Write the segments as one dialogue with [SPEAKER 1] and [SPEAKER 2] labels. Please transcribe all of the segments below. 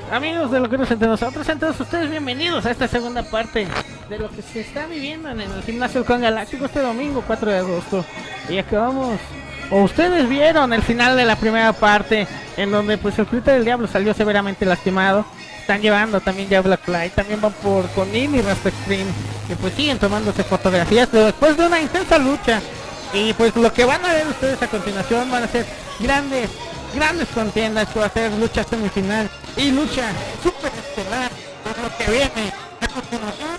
[SPEAKER 1] Amigos de Loqueros entre nosotros, sean todos ustedes bienvenidos a esta segunda parte de lo que se está viviendo en el Gimnasio Halcón Galáctico este domingo 4 de agosto. Y acabamos, o ustedes vieron el final de la primera parte, en donde pues el Fruta del Diablo salió severamente lastimado. Están llevando también ya Black Light, también van por Conin y Rasta Extreme, que pues siguen tomándose fotografías, pero después de una intensa lucha. Y pues lo que van a ver ustedes a continuación van a ser grandes contiendas, que va a ser lucha semifinal y lucha super estelar por lo que viene a continuación.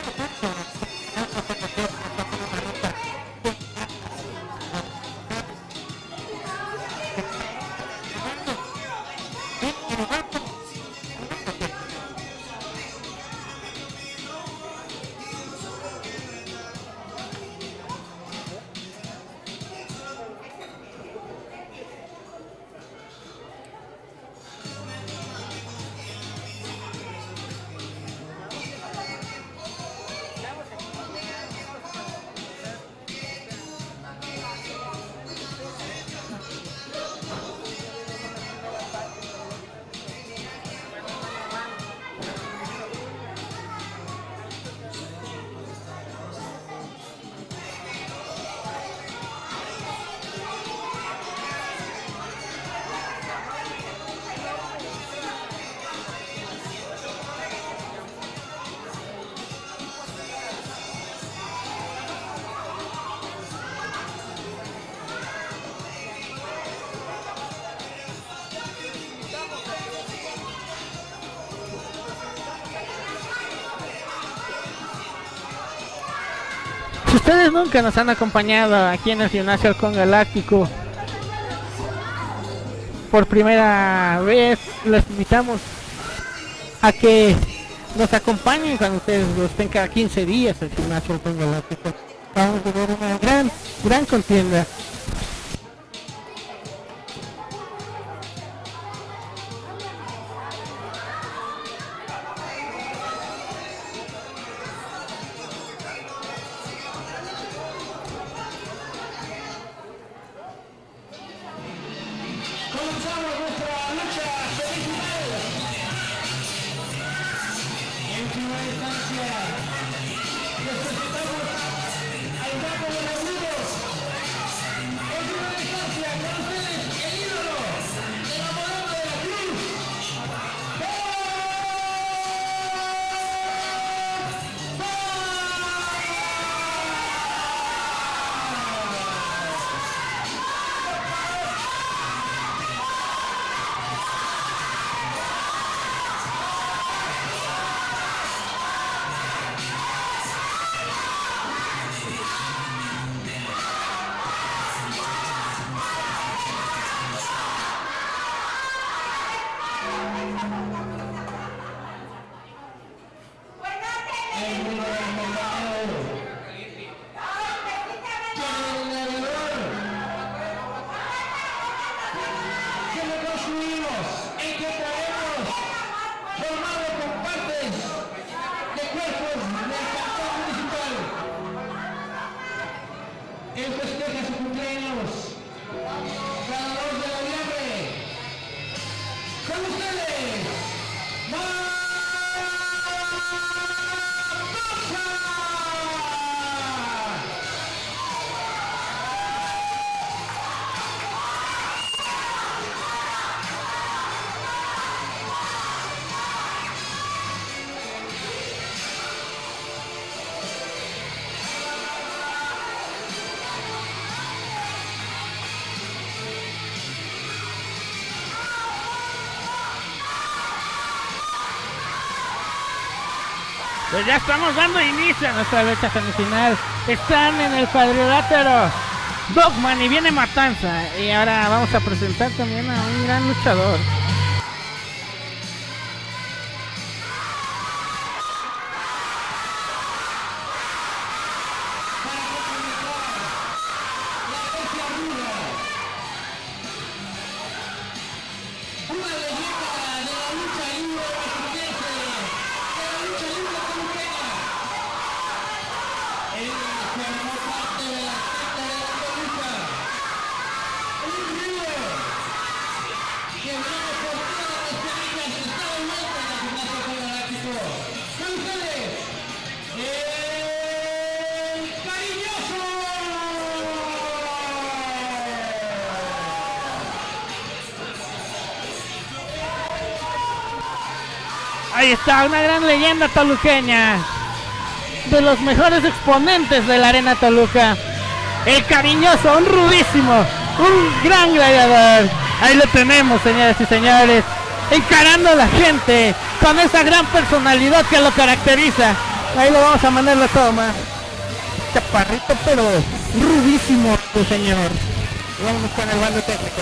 [SPEAKER 1] Si ustedes nunca nos han acompañado aquí en el Gimnasio Halcón Galáctico por primera vez, les invitamos a que nos acompañen cuando ustedes estén cada 15 días el Gimnasio Halcón Galáctico. Vamos a ver una gran contienda. Pues ya estamos dando inicio a nuestra lucha semifinal. Están en el cuadrilátero Dogman y viene Matanza. Y ahora vamos a presentar también a un gran luchador.
[SPEAKER 2] Que
[SPEAKER 1] Ahí está, una gran leyenda toluqueña. De los mejores exponentes de la Arena Toluca. El cariñoso, un rudísimo, un gran gladiador. Ahí lo tenemos, señoras y señores. Encarando a la gente con esa gran personalidad que lo caracteriza. Ahí lo vamos a mandar la toma. Chaparrito, pero rudísimo, tu señor. Vamos con el bando técnico.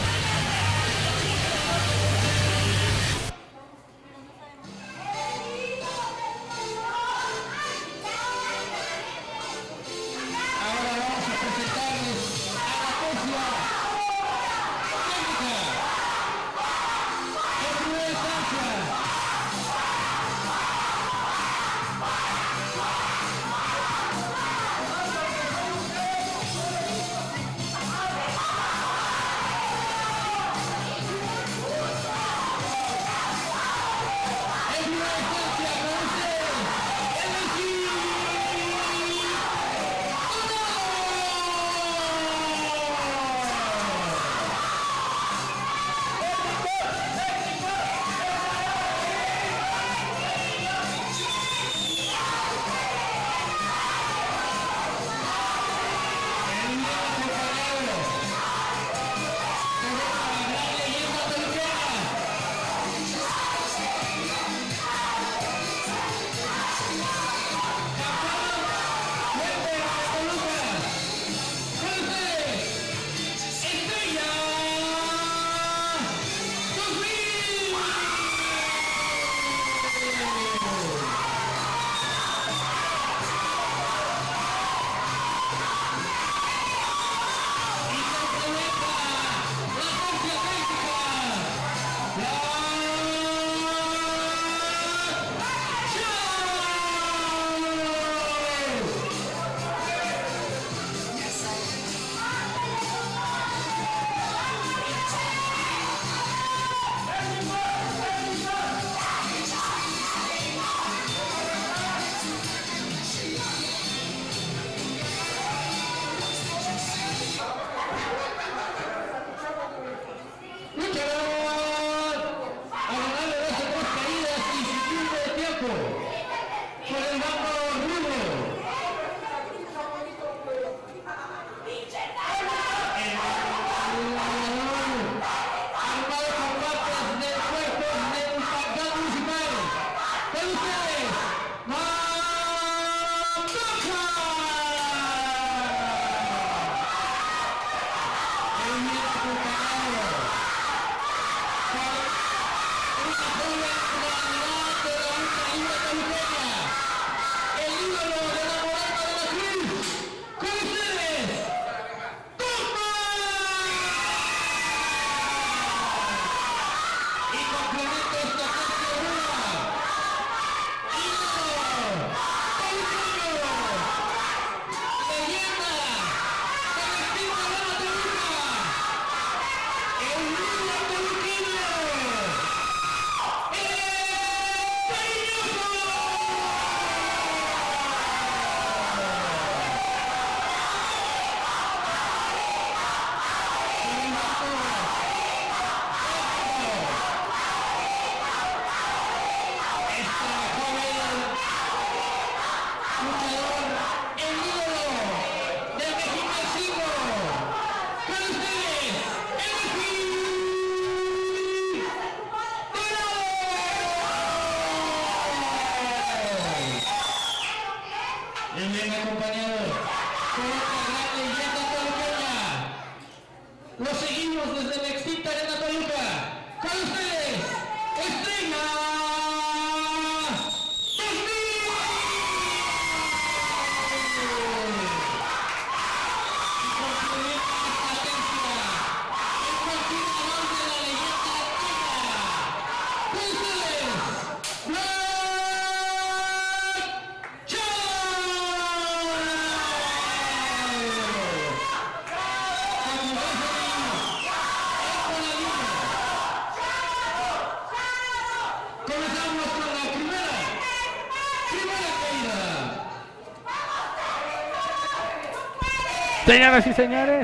[SPEAKER 1] Señoras y señores,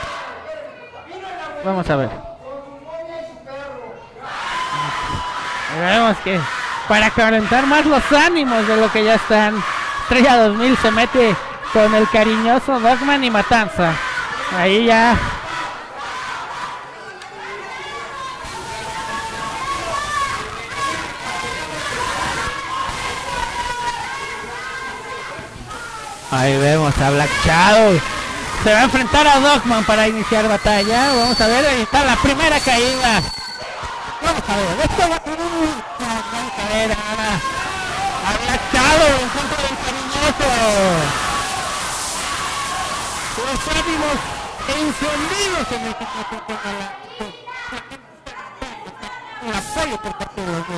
[SPEAKER 1] vamos a ver. Vemos que para calentar más los ánimos de lo que ya están, Estrella 2000 se mete con el cariñoso Dogman y Matanza. Ahí ya. Ahí vemos a Black Shadow. Se va a enfrentar a Dogman para iniciar batalla. Vamos a ver, ahí está la primera caída. Vamos a ver, esto va a ver ahora a Black Shadow en contra del cariñoso. Los ánimos encendidos en el apoyo por parte de los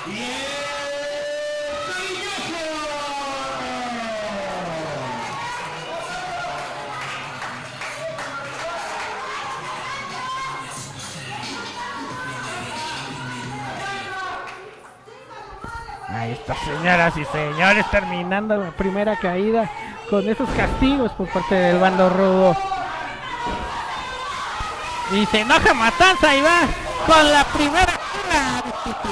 [SPEAKER 1] Ahí está, señoras y señores, terminando la primera caída con esos castigos por parte del bando rudo. Y se enoja Matanza y va con la primera caída.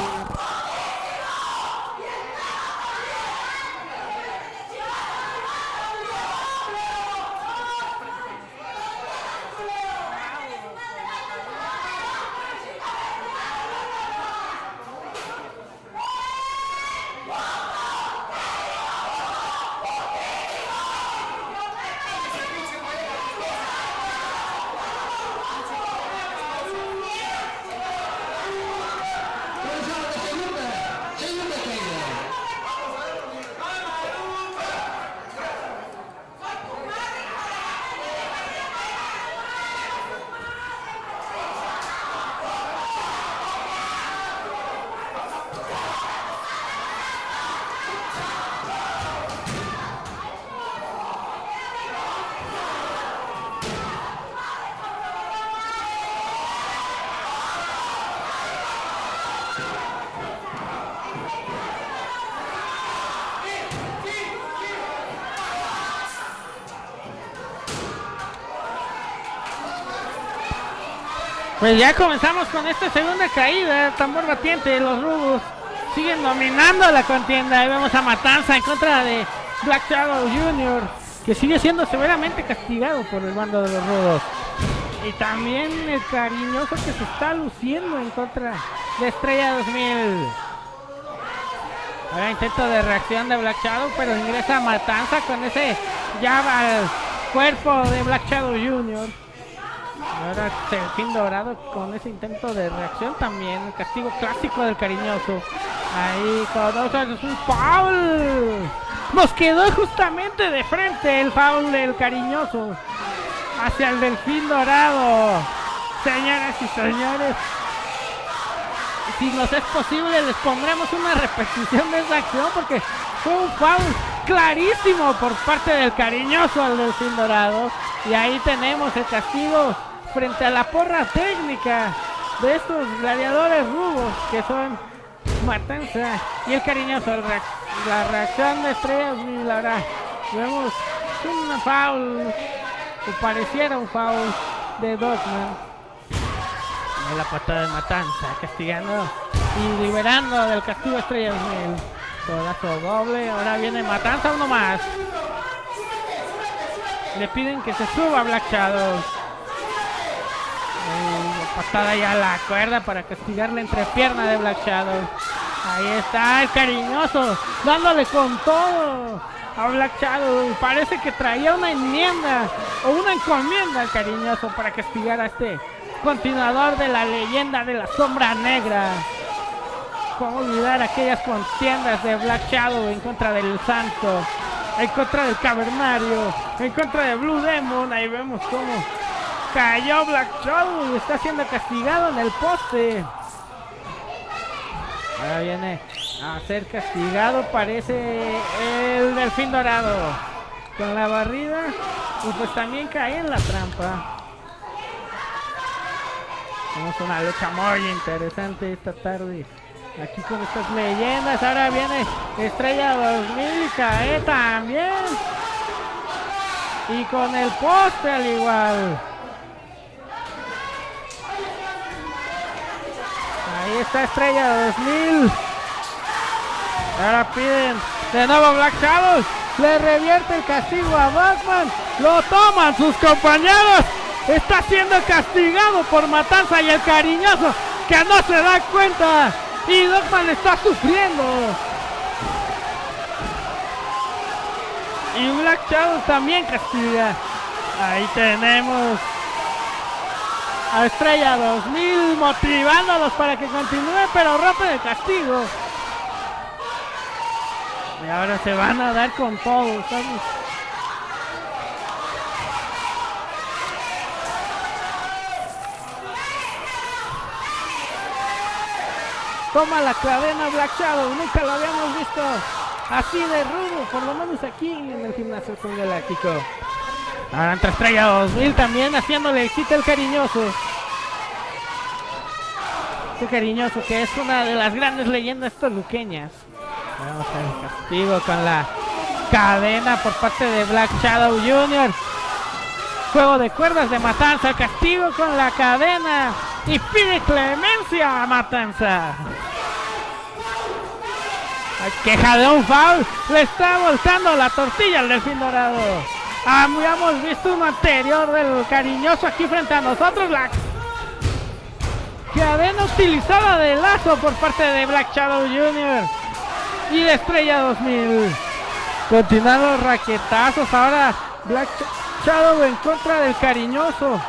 [SPEAKER 1] Pues ya comenzamos con esta segunda caída, tambor batiente, los rudos siguen dominando la contienda. Ahí vemos a Matanza en contra de Black Shadow Jr., que sigue siendo severamente castigado por el bando de los rudos. Y también el cariñoso que se está luciendo en contra de Estrella 2000. Ahora intento de reacción de Black Shadow, pero ingresa Matanza con ese jab al cuerpo de Black Shadow Jr. Ahora Delfín Dorado con ese intento de reacción también. El castigo clásico del cariñoso. Ahí con es un foul. Nos quedó justamente de frente el foul del cariñoso hacia el Delfín Dorado. Señoras y señores, si nos es posible les pondremos una repetición de esa acción, porque fue un foul clarísimo por parte del cariñoso al Delfín Dorado. Y ahí tenemos el castigo frente a la porra técnica de estos gladiadores rudos que son Matanza y el cariñoso. La reacción de Estrellas, y la verdad, vemos un foul, o pareciera un foul de Dogman. Y la patada de Matanza, castigando y liberando del castigo Estrellas 2000. Codazo doble, ahora viene Matanza, uno más. Le piden que se suba Black Shadow. Patada ya a la cuerda para castigar la entrepierna de Black Shadow. Ahí está el cariñoso dándole con todo a Black Shadow. Parece que traía una enmienda o una encomienda al cariñoso para castigar a este continuador de la leyenda de la sombra negra. ¿Cómo olvidar aquellas contiendas de Black Shadow en contra del Santo, en contra del Cavernario, en contra de Blue Demon? Ahí vemos cómo cayó Black Shadow y está siendo castigado en el poste. Ahora viene a ser castigado, parece, el Delfín Dorado con la barrida, y pues también cae en la trampa. Tenemos una lucha muy interesante esta tarde aquí con estas leyendas. Ahora viene Estrella 2000 y cae también, y con el poste al igual. Ahí está Estrella 2000. Ahora piden de nuevo Black Shadow. Le revierte el castigo a Batman. Lo toman sus compañeros. Está siendo castigado por Matanza y el cariñoso, que no se da cuenta. Y Dogman está sufriendo. Y Black Shadow también castiga. Ahí tenemos a Estrella 2000 motivándolos para que continúe, pero rompen el castigo. Y ahora se van a dar con todo, ¿sabes? Toma la cadena Black Shadow. Nunca lo habíamos visto así de rudo, por lo menos aquí en el Gimnasio Halcón Galáctico. Ahora entra Estrella 2000 también haciéndole el quita el cariñoso. Este cariñoso que es una de las grandes leyendas toluqueñas. Vamos a ver el castigo con la cadena por parte de Black Shadow Jr. Juego de cuerdas de Matanza. Castigo con la cadena. Y pide clemencia a Matanza. Queja de un foul. Le está voltando la tortilla al Delfín Dorado. Habíamos visto uno anterior del cariñoso aquí frente a nosotros. La cadena utilizada de lazo por parte de Black Shadow Jr. y de Estrella 2000. Continúan los raquetazos. Ahora Black Shadow en contra del cariñoso.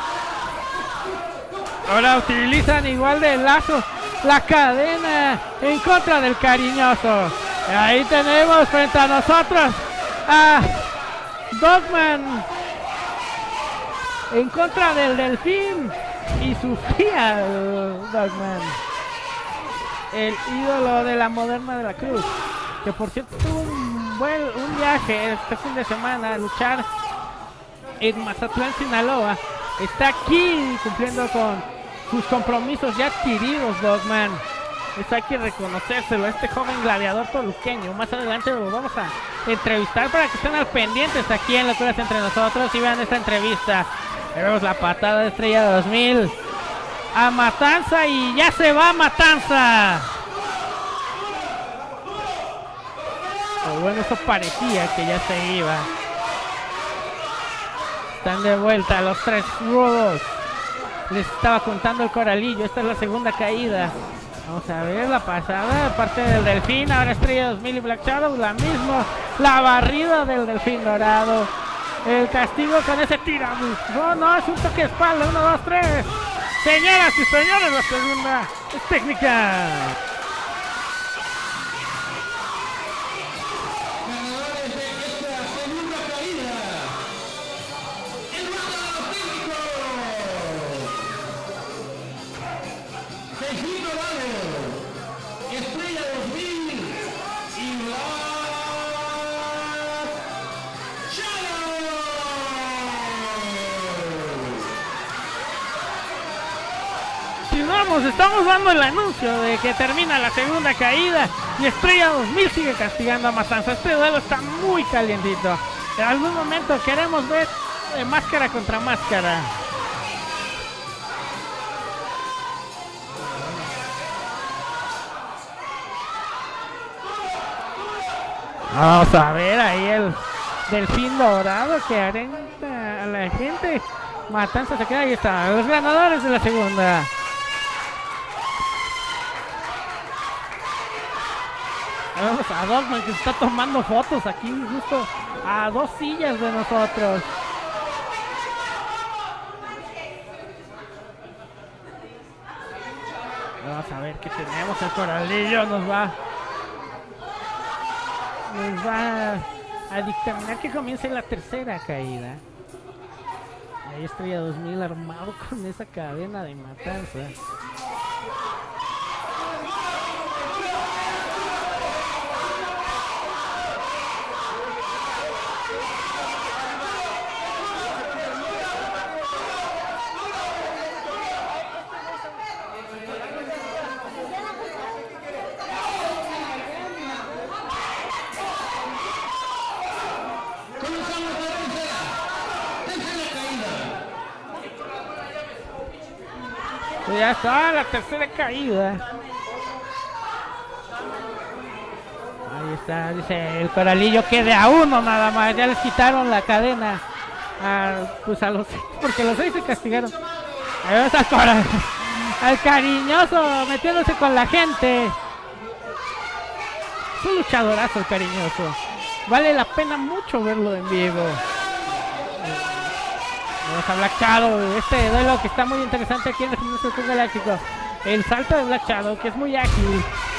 [SPEAKER 1] Ahora utilizan igual de lazo la cadena en contra del cariñoso. Ahí tenemos frente a nosotros a Dogman en contra del Delfín. Y sufría Dogman, el ídolo de la Moderna de la Cruz, que por cierto tuvo un viaje este fin de semana a luchar en Mazatlán, Sinaloa. Está aquí cumpliendo con sus compromisos ya adquiridos, Dogman. Eso hay que reconocérselo, este joven gladiador toluqueño. Más adelante lo vamos a entrevistar para que estén al pendientes aquí en Locuras Entre Nosotros y vean esta entrevista. Vemos la patada de Estrella 2000 a Matanza y ya se va Matanza. Pero bueno, eso parecía que ya se iba. Están de vuelta los tres rudos. Les estaba contando el coralillo. Esta es la segunda caída. Vamos a ver la pasada de parte del Delfín. Ahora Estrella 2000 y Black Shadow. La misma. La barrida del Delfín Dorado. El castigo con ese tirabús. No, es un toque de espalda. 1, 2, 3. Señoras y señores, la segunda es técnica. Estamos dando el anuncio de que termina la segunda caída y Estrella 2000 sigue castigando a Matanza. Este duelo está muy calientito. En algún momento queremos ver máscara contra máscara. Vamos a ver ahí el Delfín Dorado que arenta a la gente. Matanza se queda, ahí está, los ganadores de la segunda. Vamos a Dogman que está tomando fotos aquí justo a 2 sillas de nosotros. Vamos a ver qué tenemos. El coralillo nos va a dictaminar que comience la tercera caída. Ahí Estrella 2000 armado con esa cadena de Matanza. Ya está la tercera caída. Ahí está, dice el coralillo que de a 1 nada más. Ya les quitaron la cadena pues a los 6, porque los 6 se castigaron. Ahí vamos al cariñoso metiéndose con la gente. Es un luchadorazo el cariñoso. Vale la pena mucho verlo en vivo. Vamos a Black Shadow, este duelo que está muy interesante aquí en el Gimnasio Halcón Galáctico. El salto de Black Shadow, que es muy ágil.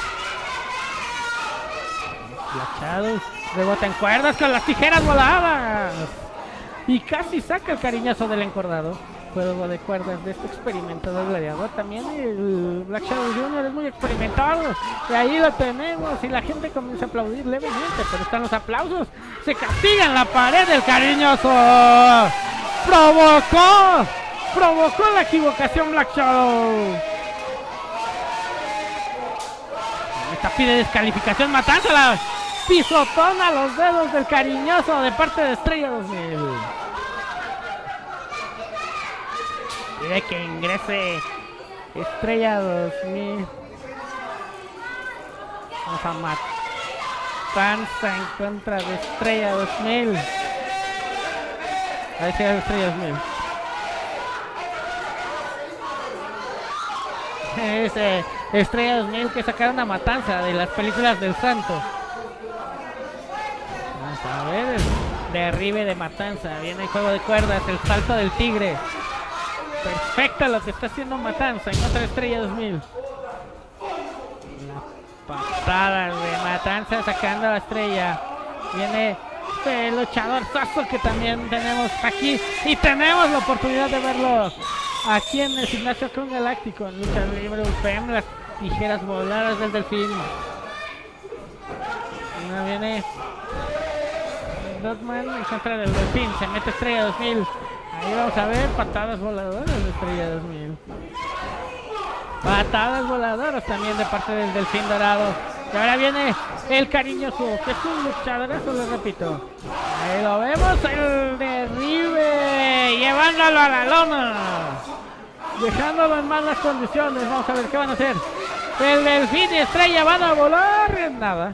[SPEAKER 1] Black Shadow rebota en cuerdas con las tijeras voladas. Y casi saca el cariñoso del encordado. juego de cuerdas de este experimentado gladiador. También el Black Shadow Jr. es muy experimentado, y ahí lo tenemos y la gente comienza a aplaudir levemente, pero están los aplausos, se castiga en la pared del cariñoso. Provocó la equivocación Black Shadow. Esta pide descalificación, Matanza, la pisotona los dedos del cariñoso de parte de Estrella 2000. Pide que ingrese Estrella 2000. Vamos a Matanza en contra de Estrella 2000. Ahí se Estrella 2000. Ese Estrella 2000 que sacaron a Matanza de las películas del Santo. Vamos a ver el derribe de Matanza. Viene el juego de cuerdas, el salto del tigre. Perfecto lo que está haciendo Matanza en contra de Estrella 2000. La patada de Matanza sacando a la Estrella. Viene el luchador Sasso que también tenemos aquí. Y tenemos la oportunidad de verlo aquí en el Gimnasio Halcón Galáctico, en lucha libre UPM, las tijeras voladas del delfín. Ahora viene Dotman en contra del delfín, se mete Estrella 2000. Ahí vamos a ver patadas voladoras de Estrella 2000. Patadas voladoras también de parte del delfín dorado. Y ahora viene el cariñoso, que es un luchadorazo, les repito. Ahí lo vemos, el derribe, llevándolo a la lona, dejándolo en malas condiciones. Vamos a ver qué van a hacer. El delfín y Estrella van a volar. Nada.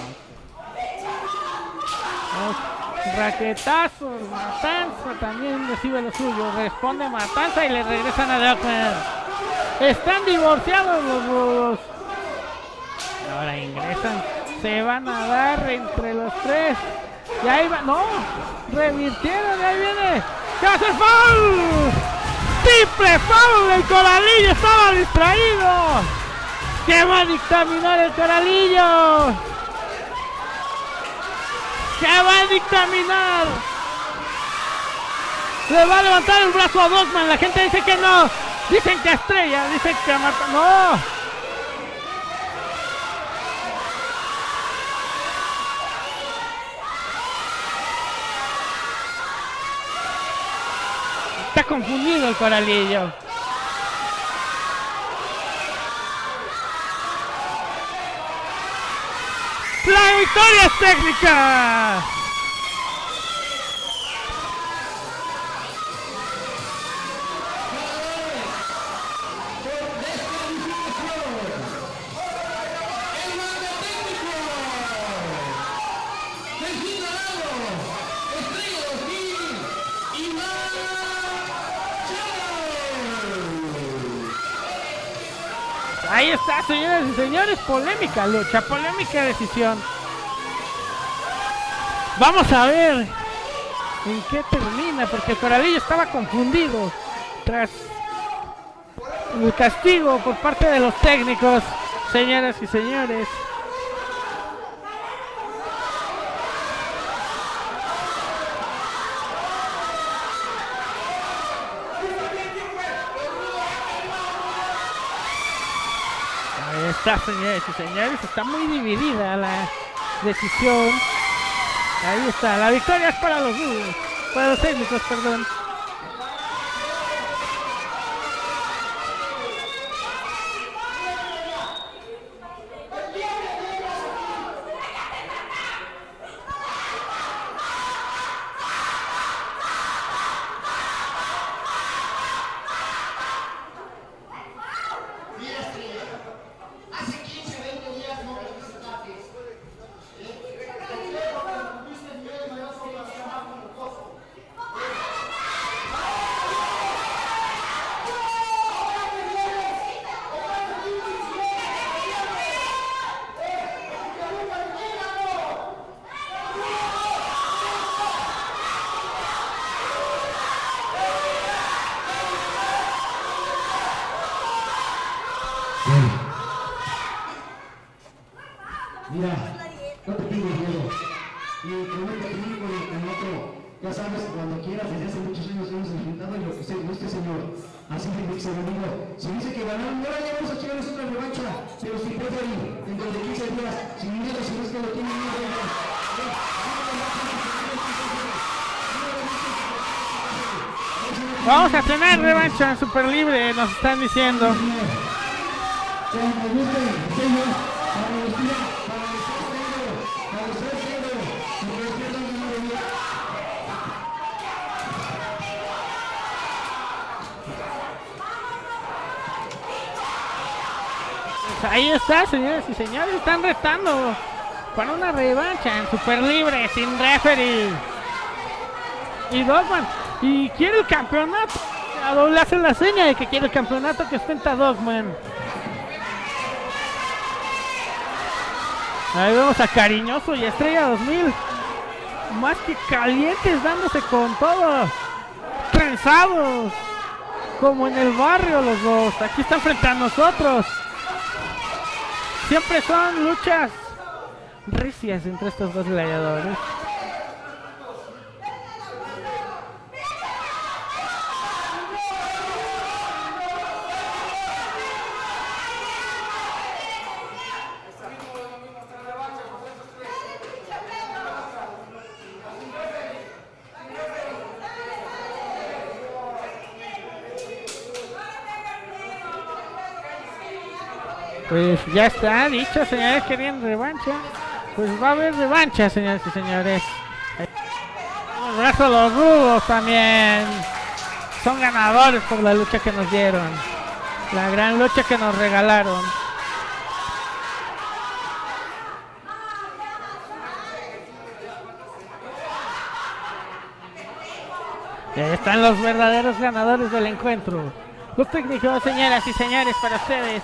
[SPEAKER 1] Raquetazos. Matanza también recibe lo suyo. Responde Matanza y le regresan a Dogman. Están divorciados los dos. Ahora ingresan. Se van a dar entre los tres. Y ahí va. No. Revirtieron. Y ahí viene. ¿Qué va a hacer? ¡Foul! ¡Triple foul! El Coralillo estaba distraído. ¿Qué va a dictaminar el Coralillo? ¿Qué va a dictaminar? Le va a levantar el brazo a Dogman. La gente dice que no. Dicen que a Estrella. Dicen que a Marta. ¡No! Está confundido el Coralillo. ¡La victoria es técnica! Ahí está, señoras y señores, polémica lucha, polémica decisión. Vamos a ver en qué termina, porque el Coralillo estaba confundido tras el castigo por parte de los técnicos, señoras y señores. Ahí está, señores y señores, está muy dividida la decisión. Ahí está, la victoria es para los técnicos, perdón.
[SPEAKER 2] Mira, no te pido miedo. Y prometo que el otro Ya sabes, cuando quieras, desde hace muchos años hemos enfrentado y lo que se guste, señor. Así que dice el amigo, si dice que ganaron, ahora ya vamos a echarles otra revancha, pero si prefieren, dentro de 15 días, sin miedo, si no es que lo tienen miedo.
[SPEAKER 1] Vamos a tener revancha en Super Libre, nos están diciendo. Pues ahí está, señores y señores, están retando para una revancha en Super Libre, sin referee. Y Dogman, y quiere el campeonato. A doble hace la seña de que quiere el campeonato que ostenta Dogman. Ahí vemos a Cariñoso y Estrella 2000. Más que calientes, dándose con todo. Trenzados. Como en el barrio los dos. Aquí están frente a nosotros. Siempre son luchas recias entre estos dos gladiadores. Pues ya está dicho, señores, querían revancha. Pues va a haber revancha, señores y señores. El resto de los rudos también son ganadores por la lucha que nos dieron. La gran lucha que nos regalaron. Y ahí están los verdaderos ganadores del encuentro. Los técnicos, señoras y señores, para ustedes.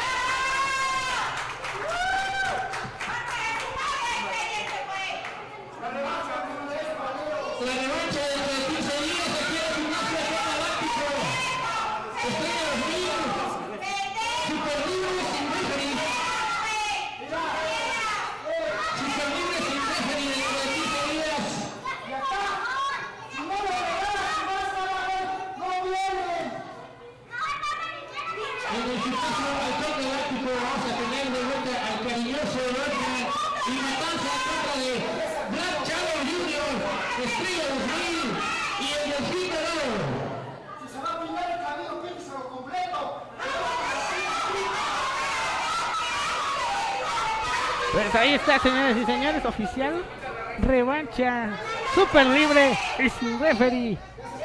[SPEAKER 1] Pues ahí está, señores y señores, oficial revancha Super Libre y sin referee.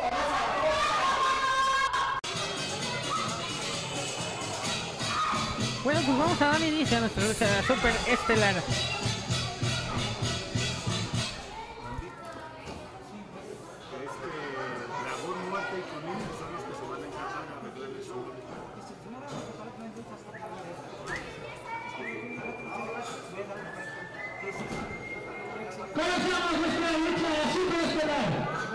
[SPEAKER 1] Bueno, pues vamos a dar inicio a nuestra lucha super estelar.
[SPEAKER 2] Comenzamos nuestra lucha super estelar.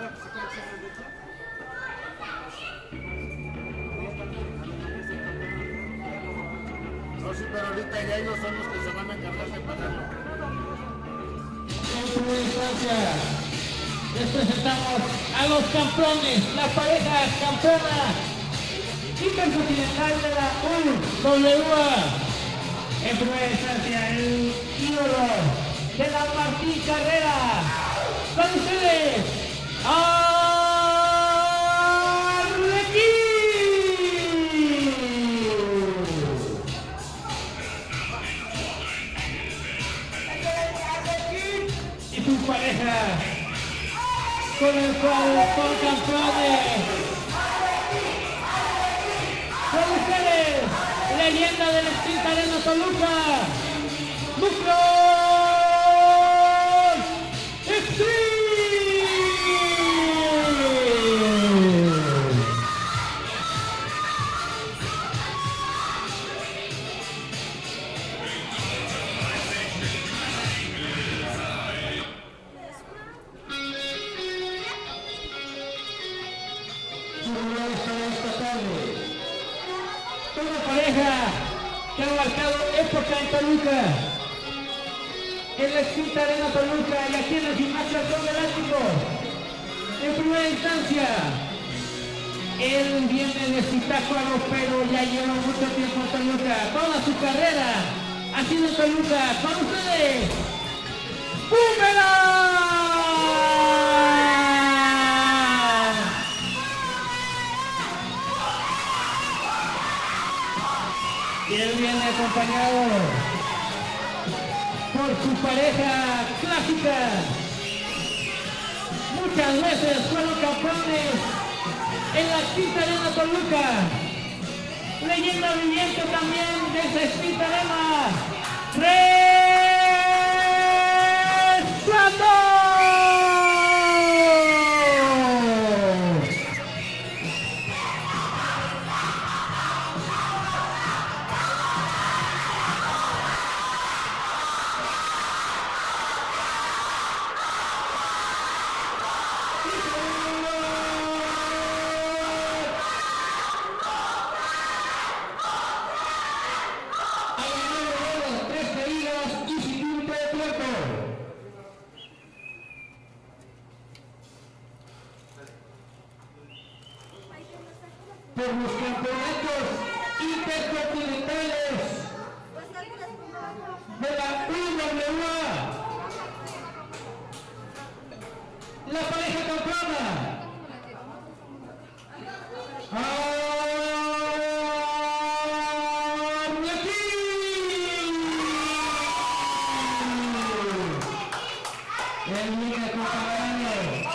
[SPEAKER 3] No, sí, pero ahorita ya ellos son los que se van a encargar de pagarlo.
[SPEAKER 2] En primera instancia, les presentamos a los campeones, la pareja campeona intercontinental de la UWA. En primera instancia, el ídolo de la Martín Carrera. Con ustedes, y su pareja, con el cual son campeones. Con ustedes, leyenda del Extinta Arena Toluca, Lucro Extreme. Una pareja que ha marcado época en Toluca, en la Extinta Arena Toluca y aquí en el Gimnasio Halcón Galáctico. En primera instancia, él viene de Zitácuaro, pero ya lleva mucho tiempo en Toluca. Toda su carrera ha sido en Toluca. Con ustedes, ¡Boomerang! Y él viene acompañado por su pareja clásica. Muchas veces fueron campeones en la extinta arena Toluca. Leyenda viviente también de esa extinta arena. ¡Resplandor! Por los campeonatos intercontinentales de la UWA, la pareja campeona el mega compañero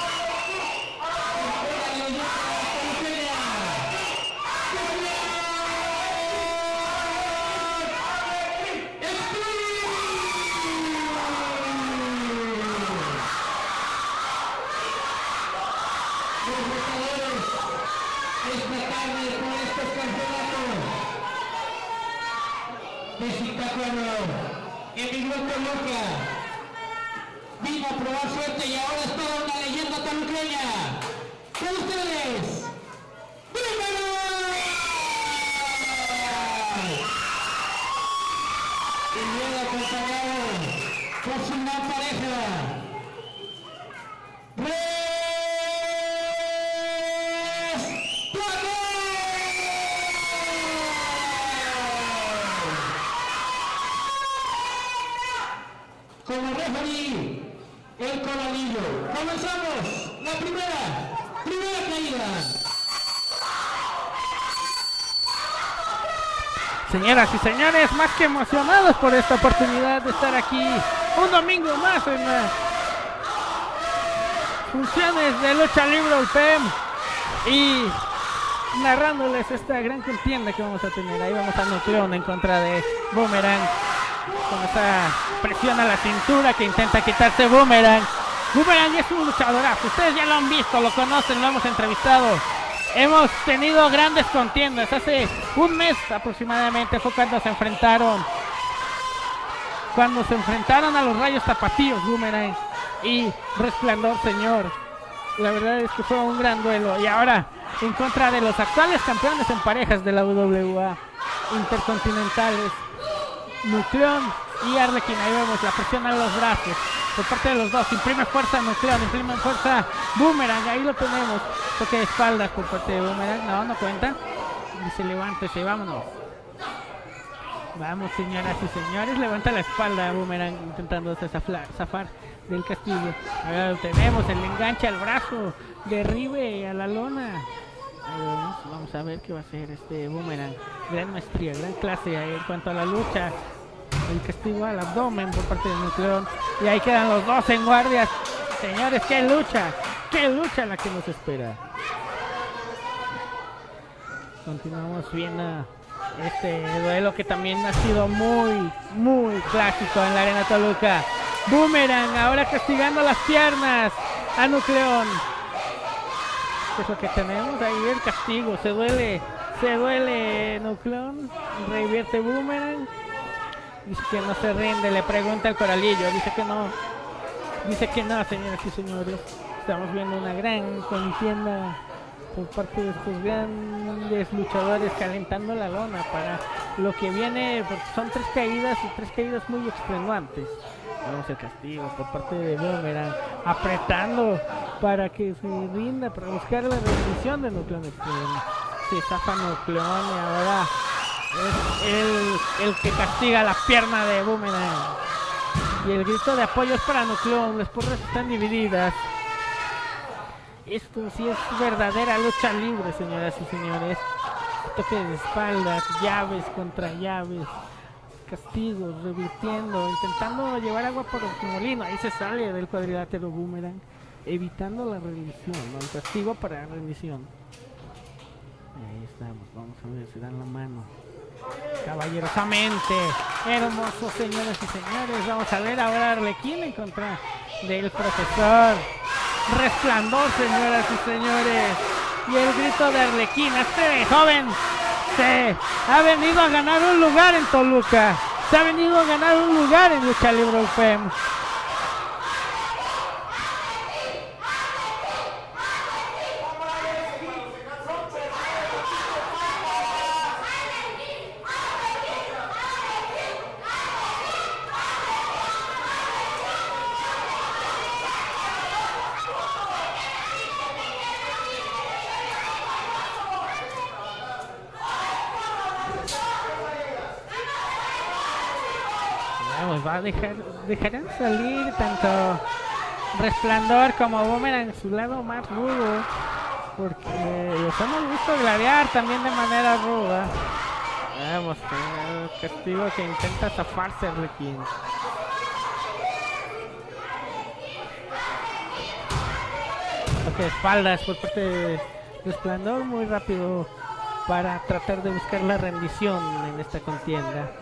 [SPEAKER 2] de Zitácuaro, emigró a Toluca, vino a probar suerte y ahora es toda una leyenda toluqueña. Con ustedes, ¡Boomerang! Y viene acompañado por su gran pareja. Como referee, el Coralillo. Comenzamos la primera caída.
[SPEAKER 1] Señoras y señores, más que emocionados por esta oportunidad de estar aquí un domingo más en las funciones de Lucha Libre UPEM y narrándoles esta gran contienda que vamos a tener. Ahí vamos a Nucleón en contra de Boomerang, con esa presión a la cintura que intenta quitarse Boomerang. Boomerang es un luchadorazo, ustedes ya lo han visto, lo conocen, lo hemos entrevistado. Hemos tenido grandes contiendas. Hace un mes aproximadamente fue cuando se enfrentaron a los Rayos Tapatíos, Boomerang y Resplandor, señor. La verdad es que fue un gran duelo. Y ahora en contra de los actuales campeones en parejas de la WWA intercontinentales, Nucleón y Arlequín. Ahí vemos la presión a los brazos por parte de los dos. Imprime fuerza Nucleón, imprime fuerza Boomerang. Ahí lo tenemos. Toque de espaldas por parte de Boomerang. No cuenta. Dice levántese, vámonos. Vamos, señoras y señores. Levanta la espalda Boomerang intentando zafar del castigo. Ahora lo tenemos. El enganche al brazo. Derribe a la lona. Vamos a ver qué va a hacer este Boomerang. Gran maestría, gran clase en cuanto a la lucha. El castigo al abdomen por parte de Nucleón. Y ahí quedan los dos en guardia. Señores, qué lucha la que nos espera. Continuamos viendo este duelo que también ha sido muy clásico en la arena Toluca. Boomerang ahora castigando las piernas a Nucleón. ¿Qué es lo que tenemos? Ahí el castigo. Se duele Nucleón. Revierte Boomerang. Dice que no se rinde. Le pregunta al Coralillo. Dice que no, señoras y señores. Estamos viendo una gran contienda por parte de estos grandes luchadores calentando la lona para lo que viene, porque son tres caídas muy extenuantes. Vemos el castigo por parte de Boomerang. apretando para que se rinda, para buscar la rendición de Nucleón Extreme. Se zafa Nucleón y ahora es el que castiga la pierna de Boomerang. Y el grito de apoyo es para Nucleón, las porras están divididas. Esto sí es verdadera lucha libre, señoras y señores. Toques de espaldas, llaves contra llaves, castigos, revirtiendo, intentando llevar agua por el molino. Ahí se sale del cuadrilátero Boomerang, evitando la rendición, ¿no? El castigo para la rendición. Ahí estamos, vamos a ver si dan la mano. Caballerosamente, hermoso, señoras y señores. Vamos a ver ahora Arlequín en contra del profesor Resplandor, señoras y señores. Y el grito de Arlequín, este joven se ha venido a ganar un lugar en Toluca, se ha venido a ganar un lugar en Lucha Libre UPEM. Dejarán salir tanto Resplandor como Boomerang en su lado más rudo, porque los hemos visto gladiar también de manera ruda. Vamos, el castigo que intenta zafarse Arlequín. Toque de espaldas por parte de Resplandor, muy rápido para tratar de buscar la rendición en esta contienda.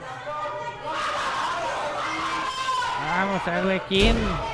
[SPEAKER 1] Vamos a Arlequín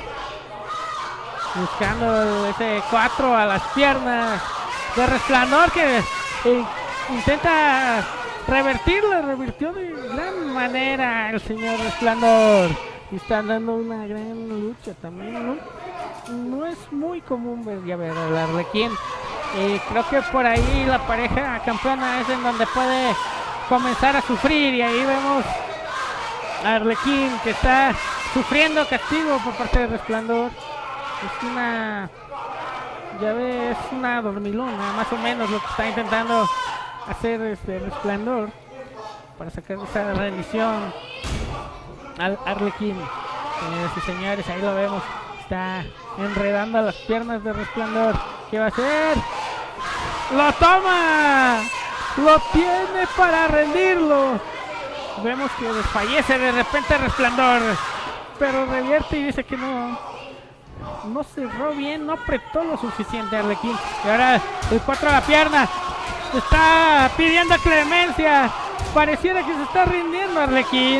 [SPEAKER 1] buscando ese 4 a las piernas de Resplandor, que intenta revertirlo. Revirtió de gran manera el señor Resplandor y está dando una gran lucha también. No es muy común ver a Arlequín. Creo que por ahí la pareja campeona es en donde puede comenzar a sufrir, y ahí vemos a Arlequín que está sufriendo castigo por parte de Resplandor. Es una llave, es una dormilona, más o menos lo que está intentando hacer Resplandor para sacar esa rendición al Arlequín. Señoras y señores, ahí lo vemos, está enredando a las piernas de Resplandor. ¿Qué va a hacer? ¡Lo toma! ¡Lo tiene para rendirlo! Vemos que desfallece de repente Resplandor, pero revierte y dice que no cerró bien, no apretó lo suficiente Arlequín. Y ahora el 4 a la pierna, está pidiendo clemencia, pareciera que se está rindiendo Arlequín.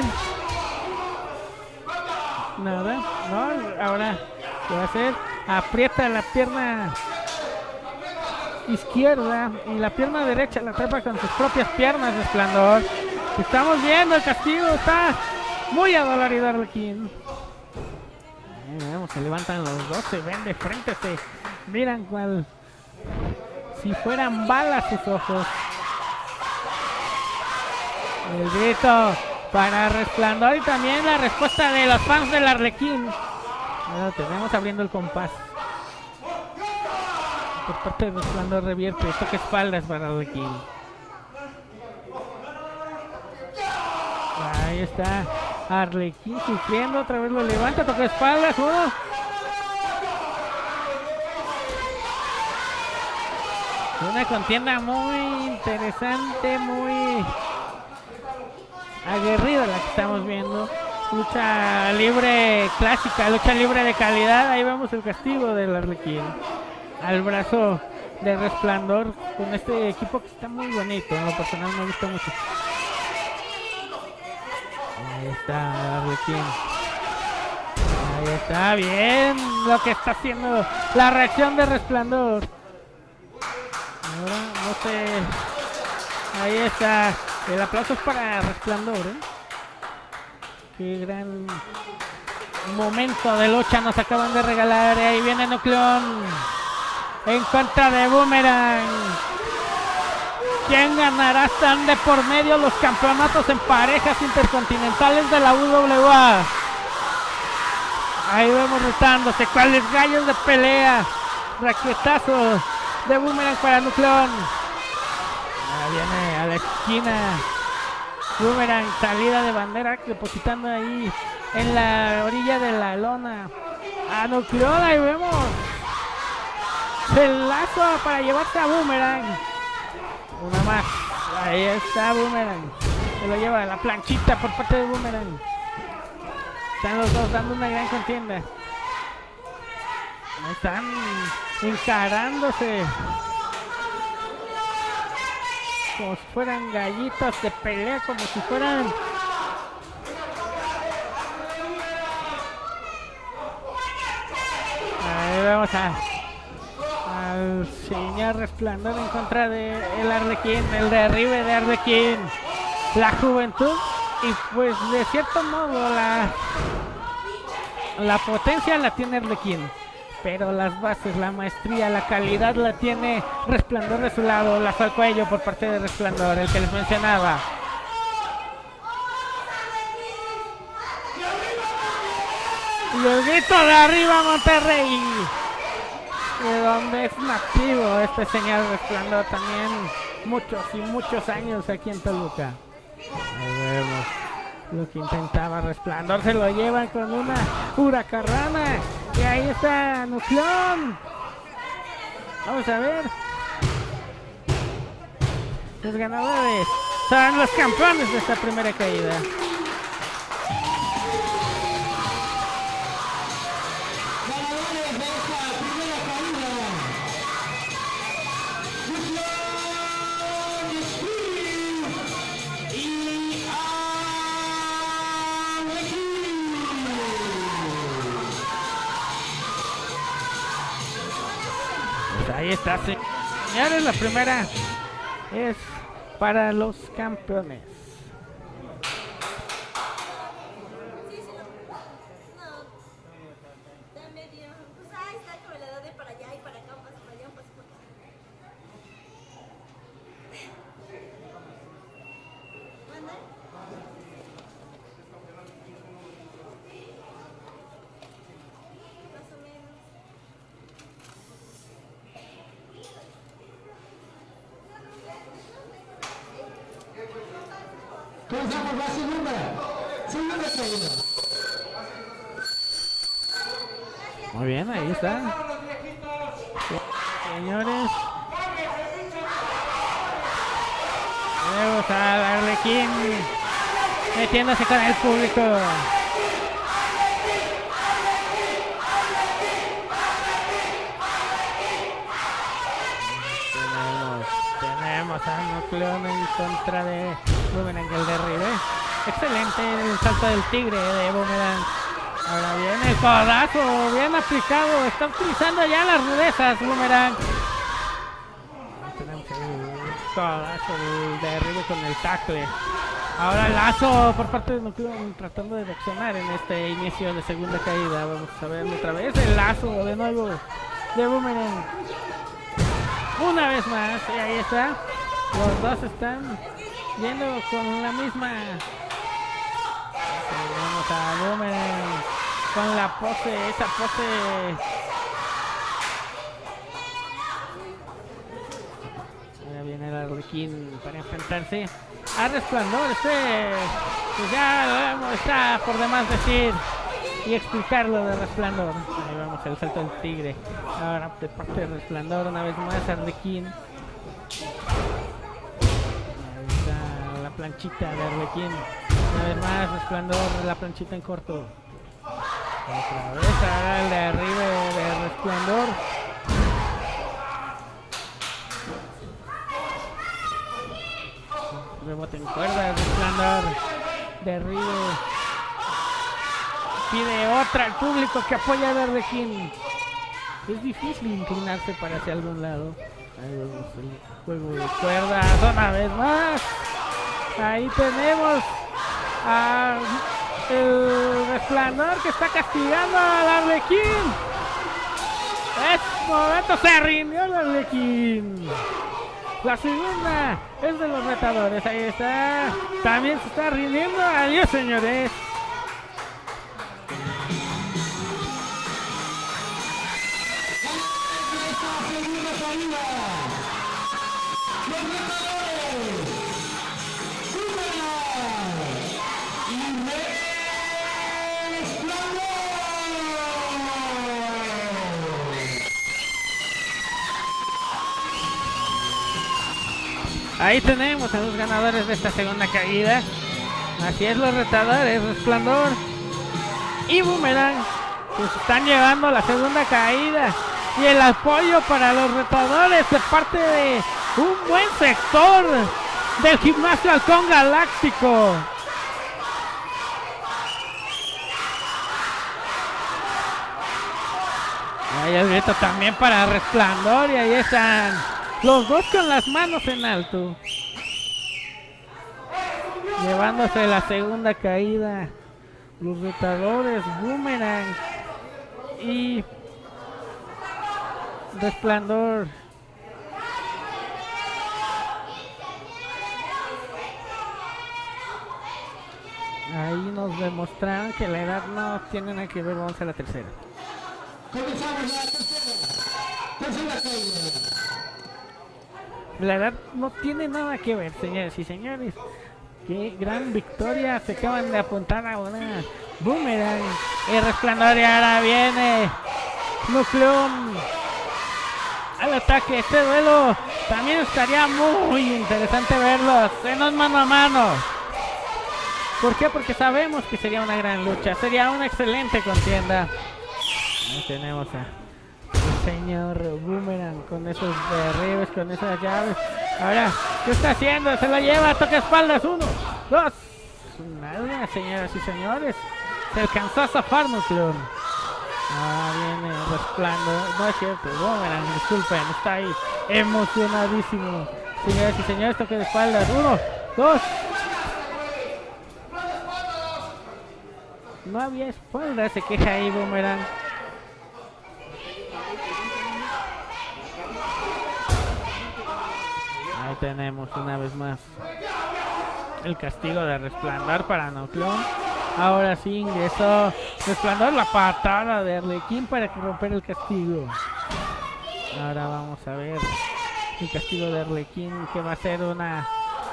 [SPEAKER 1] Nada, no, ahora ¿qué va a hacer? Aprieta la pierna izquierda y la pierna derecha la trepa con sus propias piernas Resplandor. Estamos viendo el castigo, está muy adolorido Arlequín. Vemos, se levantan los dos, se ven de frente, se miran cual si fueran balas sus ojos. El grito para Resplandor y también la respuesta de los fans del Arlequín. Bueno, tenemos abriendo el compás. Por parte de Resplandor revierte, toque espaldas para Arlequín. Ahí está Arlequín sufriendo, otra vez lo levanta, toca espaldas, una contienda muy interesante, muy aguerrida la que estamos viendo. Lucha libre clásica, lucha libre de calidad. Ahí vemos el castigo del Arlequín al brazo de Resplandor con este equipo que está muy bonito, en lo personal me gusta mucho. Ahí está Arlequín. Ahí está, bien lo que está haciendo la reacción de Resplandor. Ahora no sé. Ahí está. El aplauso es para Resplandor, Qué gran momento de lucha nos acaban de regalar. Ahí viene Nucleón en contra de Boomerang. ¿Quién ganará? Están de por medio los campeonatos en parejas intercontinentales de la UWA. Ahí vemos retándose. ¿Cuáles gallos de pelea? Raquetazos de Boomerang para Nucleón. Ahora viene a la esquina. Boomerang, salida de bandera, depositando ahí en la orilla de la lona. A Nucleón, ahí vemos. El lazo para llevarse a Boomerang. Una más. Ahí está Boomerang. Se lo lleva a la planchita por parte de Boomerang. Están los dos dando una gran contienda. Están encarándose como si fueran gallitos de pelea, como si fueran ahí vemos al señor Resplandor en contra de el Arlequín, el derribe de Arlequín, la juventud y pues de cierto modo la potencia la tiene Arlequín, pero las bases, la maestría, la calidad la tiene Resplandor de su lado. Lazo al cuello por parte de Resplandor, el que les mencionaba. Y el grito de arriba Monterrey, de donde es nativo este señor Resplandor, también muchos y muchos años aquí en Toluca. Ahí vemos lo que intentaba Resplandor, se lo llevan con una huracarrana. Y ahí está Nucleón. Vamos a ver. Los ganadores son los campeones de esta primera caída. Ahí está, señores, la primera es para los campeones.
[SPEAKER 2] Comenzamos la segunda caída.
[SPEAKER 1] Muy bien, ahí está. Señores, vemos al Arlequín metiéndose con el público. Tenemos a Nucleón en contra de Boomerang, el derribe. Excelente el salto del tigre de Boomerang. Ahora viene el codazo, bien aplicado. Está utilizando ya las rudezas Boomerang. Tenemos el codazo, el derribe con el tackle. Ahora el lazo por parte de Nucleón, tratando de reaccionar en este inicio de segunda caída. Vamos a ver otra vez el lazo de nuevo de Boomerang. Una vez más, y ahí está. Los dos están yendo con la misma. Tenemos a Boomerang con la pose, esa pose. Ahora viene el Arlequín para enfrentarse a Resplandor. Pues ya está por demás decir y explicarlo de Resplandor. Ahí vamos el salto del tigre. Ahora de parte de Resplandor una vez más Arlequín. Ahí está la planchita de Arlequín. Una vez más Resplandor, la planchita en corto. Otra vez ahora el de arriba de Resplandor. Rebote en cuerda, Resplandor. Derribe. Pide otra al público que apoya a Arlequín. Es difícil inclinarse para hacia algún lado. Ahí vemos el juego de cuerdas una vez más. Ahí tenemos a el Resplandor que está castigando al Arlequín. Es momento, se rindió el Arlequín. La segunda es de los retadores. Ahí está. También se está rindiendo. Adiós, señores.
[SPEAKER 2] caída. Los retadores. Boomerang y Resplandor.
[SPEAKER 1] Ahí tenemos a los ganadores de esta segunda caída. Así es, los retadores, Resplandor y Boomerang, que se están llevando la segunda caída. Y el apoyo para los retadores de parte de un buen sector del Gimnasio Halcón Galáctico. Ahí el grito también para Resplandor, y ahí están los dos con las manos en alto, llevándose la segunda caída. Los retadores, Boomerang y Resplandor. Ahí nos demostraron que la edad no tiene nada que ver. Vamos a la tercera.
[SPEAKER 2] Comenzamos la tercera caída.
[SPEAKER 1] La edad no tiene nada que ver, señores y señores. Qué gran victoria. Se acaban de apuntar a una Boomerang y Resplandor, y ahora viene Nucleón al ataque. Este duelo también estaría muy interesante verlos en un mano a mano. ¿Por qué? Porque sabemos que sería una gran lucha, sería una excelente contienda. Ahí tenemos a el señor Boomerang con esos derribes, con esas llaves. Ahora, ¿qué está haciendo? Se lo lleva, toca espaldas. 1, 2. Nada, señoras y señores. Se alcanzó a zafar Nucleón. Ah, viene Resplandor. No es cierto, Boomerang, disculpen, está ahí emocionadísimo. Señoras y señores, toque de espaldas. 1, 2. No había espalda, se queja ahí Boomerang. Ahí tenemos una vez más el castigo de Resplandor para Nucleón. Ahora sí ingresó Resplandor, la patada de Arlequín para romper el castigo. Ahora vamos a ver el castigo de Arlequín, que va a ser una...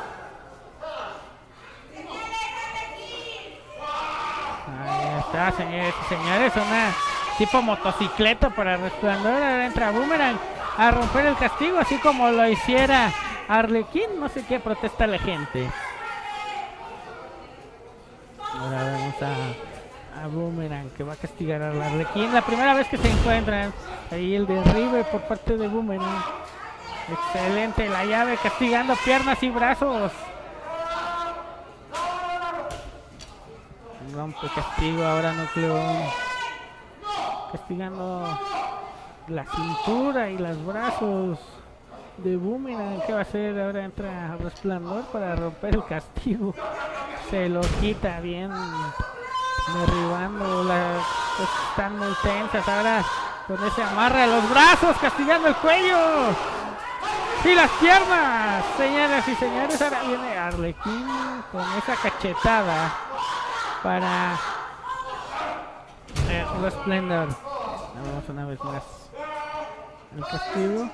[SPEAKER 1] Ahí está, señores y señores, una tipo motocicleta para Resplandor. Ahora entra Boomerang a romper el castigo, así como lo hiciera Arlequín. No sé qué protesta la gente. Ahora vemos a Boomerang, que va a castigar a Arlequín. La primera vez que se encuentran. Ahí el derribe por parte de Boomerang. Excelente la llave, castigando piernas y brazos. Rompe castigo ahora Nucleón, castigando la cintura y los brazos de Boomerang. ¿Qué va a hacer? Ahora entra Resplandor para romper el castigo. Se lo quita bien, derribando. Las están muy tensas. Ahora con ese amarra los brazos, castigando el cuello y las piernas. Señoras y señores, ahora viene Arlequín con esa cachetada para Resplandor. Vamos una vez más el castigo.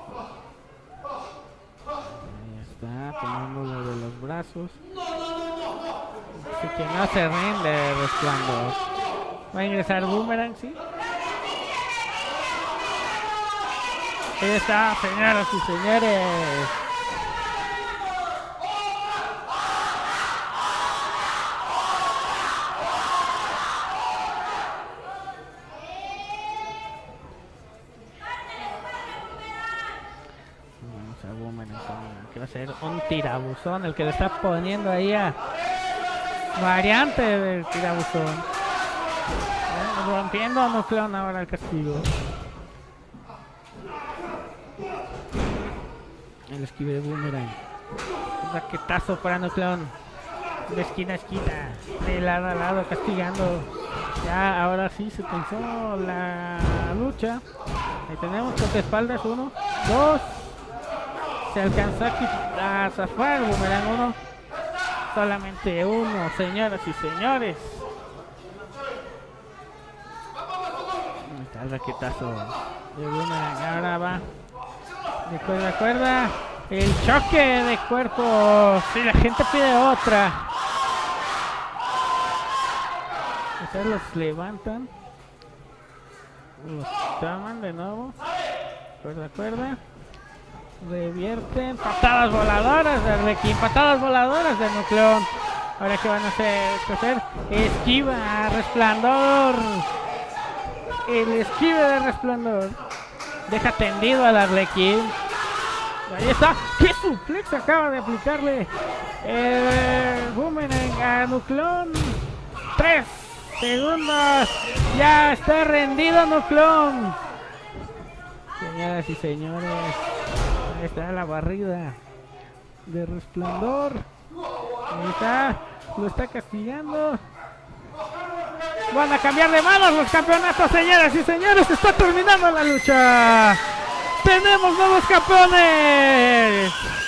[SPEAKER 1] Ahí está, tomándolo de los brazos. Así que no se rinde Resplandor. Va a ingresar Boomerang, ¿sí? Ahí está, señoras y señores. Que va a ser un tirabuzón el que le está poniendo ahí a variante del tirabuzón, rompiendo a Nucleón ahora el castigo. El esquive de Boomerang, un raquetazo para Nucleón de esquina a esquina, de lado a lado, castigando. Ya ahora sí se tensó la lucha. Ahí tenemos toque de espaldas. 1, 2. Se alcanzó a zafar Boomerang. 1, solamente 1, señoras y señores. Ahí está el raquetazo de Boomerang. Ahora va De cuerda a cuerda. El choque de cuerpo. Si la gente pide otra. Ustedes los levantan. Los toman de nuevo. Cuerda a cuerda. Revierten. Patadas voladoras de Arlequín. Patadas voladoras de Nucleón. Ahora que van a hacer. Esquiva. Resplandor. El esquive de Resplandor. Deja tendido al Arlequín. Ahí está. ¡Qué suplex acaba de aplicarle! Boomerang a Nucleón. 3 segundos. Ya está rendido Nucleón. Señoras y señores. Ahí está la barrida de Resplandor. Ahí está. Lo está castigando. Van a cambiar de manos los campeonatos, señoras y señores. Está terminando la lucha. ¡Tenemos nuevos campeones!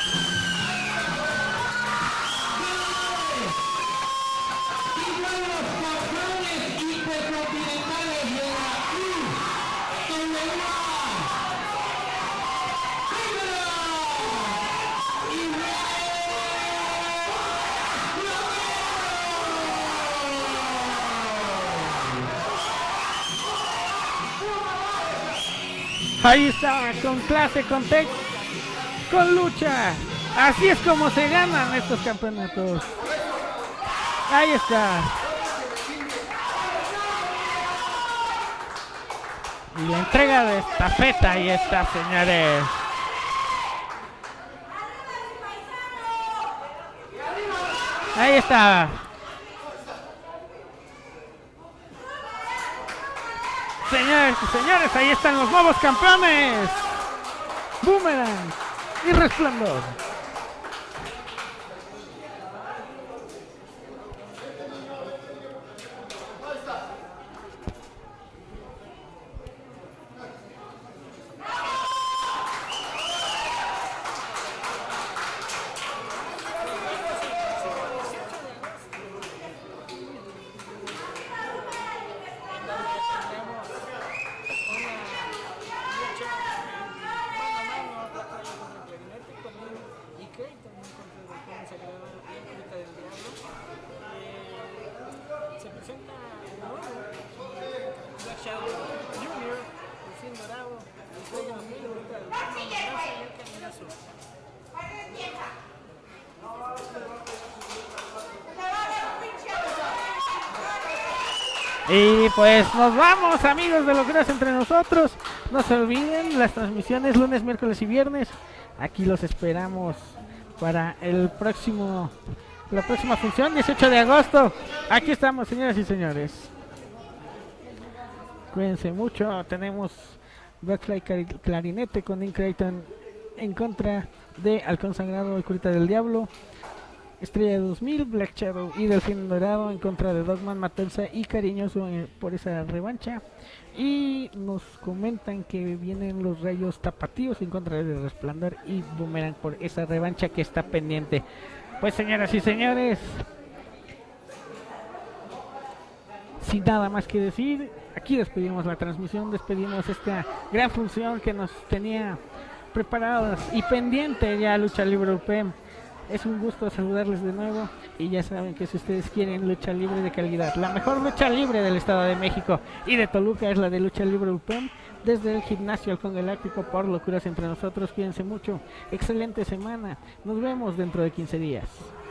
[SPEAKER 1] Ahí está, con clase, con tech, con lucha. Así es como se ganan estos campeonatos. Ahí está. Y la entrega de estafeta, ahí está, señores. Ahí está. Señores y señores, ahí están los nuevos campeones. Boomerang y Resplandor. Y pues nos vamos, amigos de Locuras Entre Nosotros. No se olviden las transmisiones lunes, miércoles y viernes. Aquí los esperamos para la próxima función, 18 de agosto. Aquí estamos, señoras y señores. Cuídense mucho. Tenemos Blackfly Clarinete con Dean Creighton en contra de Halcón Sagrado y Curita del Diablo. Estrella 2000, Black Shadow y Delfín Dorado en contra de Dogman, Matanza y Cariñoso por esa revancha. Y nos comentan que vienen los Rayos Tapatíos en contra de Resplandor y Boomerang por esa revancha que está pendiente. Pues, señoras y señores, sin nada más que decir, aquí despedimos la transmisión, despedimos esta gran función que nos tenía preparadas y pendiente ya Lucha Libre UPM. Es un gusto saludarles de nuevo y ya saben que si ustedes quieren lucha libre de calidad, la mejor lucha libre del Estado de México y de Toluca es la de Lucha Libre UPM, desde el Gimnasio Halcón Galáctico por Locuras Entre Nosotros. Cuídense mucho, excelente semana, nos vemos dentro de 15 días.